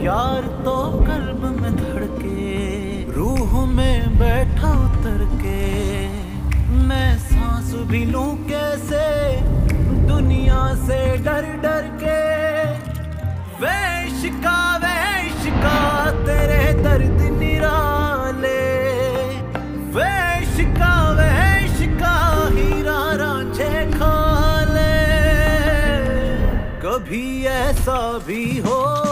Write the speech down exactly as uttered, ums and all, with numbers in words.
यार तो कल्ब में धड़के, रूह में बैठा उतर के, मैं सांस भी लूं कैसे दुनिया से डर डर के। वे इश्का वे इश्का तेरे दर्द निराले, वे इश्का वे इश्का हीरा रांझे खा ले। कभी ऐसा भी हो